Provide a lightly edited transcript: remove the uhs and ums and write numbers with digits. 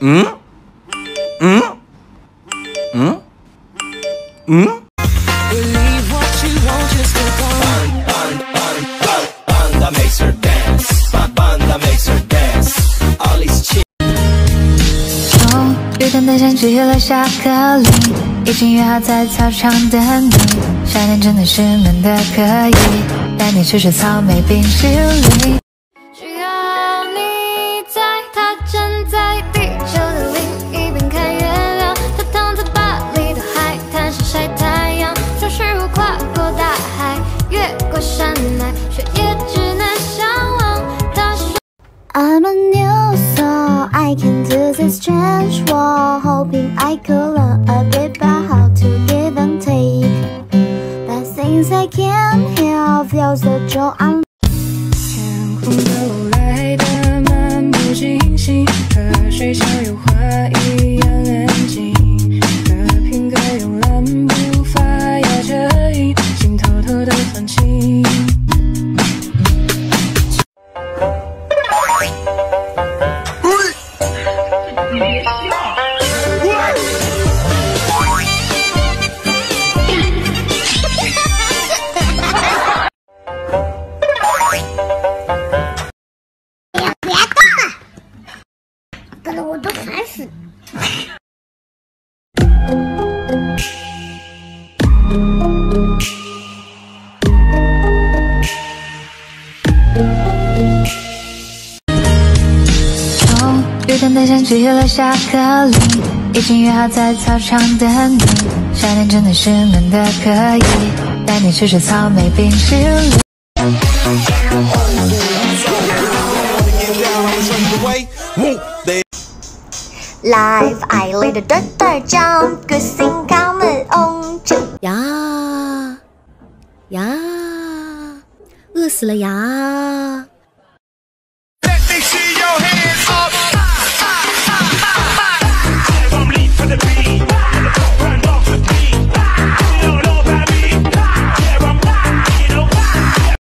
嗯嗯嗯嗯。 终于等待像聚了巧克力，已经约好在操场等你。夏天真的是闷得可以，带你去吃草莓冰淇淋。只要你在，他站在地球的另一边看月亮，他躺在巴黎的海滩上晒太阳。说是我跨过大海，越过山脉，却也只能向往。他说 I'm a new soul, I can do this strange war, hoping I could learn a bit about how to give and take. But since I can't help, feels the joy I'm 天空都来得漫不经心，河水像油画一样安静，和平歌用蓝步伐摇着影，心偷偷的放晴。 搞得我都烦死。 终于等待像聚了巧克力，已经约好在操场等你。夏天真的是闷得可以，带你去吃草莓冰淇淋。 Life I lead a dirt jump, good thing coming on. 呀呀，饿死了呀！